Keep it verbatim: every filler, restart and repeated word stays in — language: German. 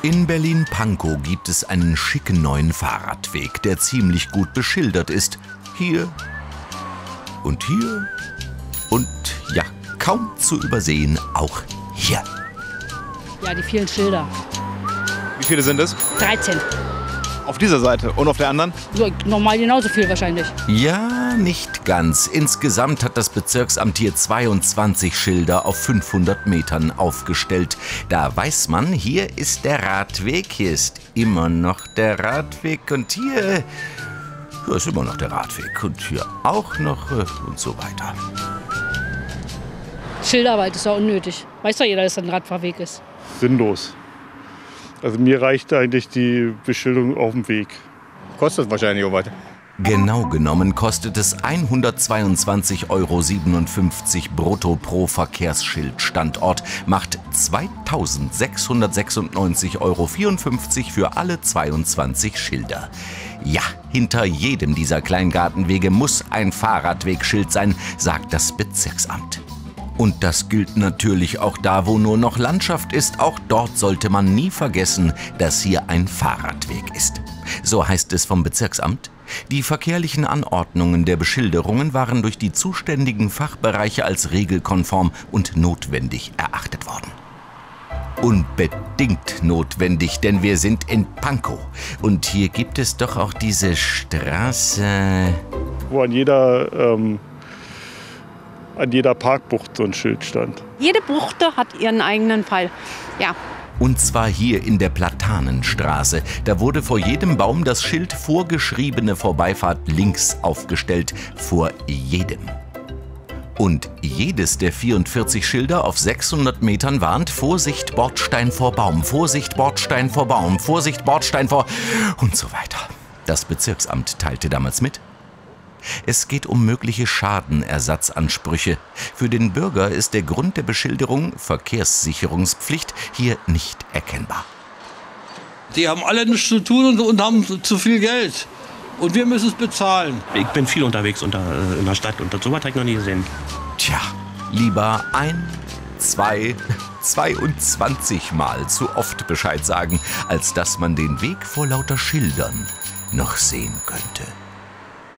In Berlin-Pankow gibt es einen schicken neuen Fahrradweg, der ziemlich gut beschildert ist. Hier und hier und ja, kaum zu übersehen, auch hier. Ja, die vielen Schilder. Wie viele sind es? dreizehn. Auf dieser Seite und auf der anderen? So, normal genauso viel wahrscheinlich. Ja, nicht ganz. Insgesamt hat das Bezirksamt hier zweiundzwanzig Schilder auf fünfhundert Metern aufgestellt. Da weiß man, hier ist der Radweg, hier ist immer noch der Radweg und hier, hier ist immer noch der Radweg und hier auch noch äh, und so weiter. Schilderwald ist ja unnötig. Weiß doch jeder, dass das ein Radfahrweg ist. Sinnlos. Also mir reicht eigentlich die Beschilderung auf dem Weg. Kostet wahrscheinlich auch weiter. Genau genommen kostet es hundertzweiundzwanzig Euro siebenundfünfzig brutto pro Verkehrsschildstandort, macht zweitausendsechshundertsechsundneunzig Euro vierundfünfzig für alle zweiundzwanzig Schilder. Ja, hinter jedem dieser Kleingartenwege muss ein Fahrradwegschild sein, sagt das Bezirksamt. Und das gilt natürlich auch da, wo nur noch Landschaft ist. Auch dort sollte man nie vergessen, dass hier ein Fahrradweg ist. So heißt es vom Bezirksamt. Die verkehrlichen Anordnungen der Beschilderungen waren durch die zuständigen Fachbereiche als regelkonform und notwendig erachtet worden. Unbedingt notwendig, denn wir sind in Pankow. Und hier gibt es doch auch diese Straße, Wo an jeder, ähm, an jeder Parkbucht so ein Schild stand. Jede Buchte hat ihren eigenen Fall. Ja. Und zwar hier in der Platanenstraße. Da wurde vor jedem Baum das Schild vorgeschriebene Vorbeifahrt links aufgestellt. Vor jedem. Und jedes der vierundvierzig Schilder auf sechshundert Metern warnt: Vorsicht, Bordstein vor Baum, Vorsicht, Bordstein vor Baum, Vorsicht, Bordstein vor und so weiter. Das Bezirksamt teilte damals mit: Es geht um mögliche Schadenersatzansprüche. Für den Bürger ist der Grund der Beschilderung Verkehrssicherungspflicht hier nicht erkennbar. Die haben alle nichts zu tun und, und haben zu viel Geld. Und wir müssen es bezahlen. Ich bin viel unterwegs unter, äh, in der Stadt und so was habe ich noch nie gesehen. Tja, lieber ein, zwei, zweiundzwanzig Mal zu oft Bescheid sagen, als dass man den Weg vor lauter Schildern noch sehen könnte.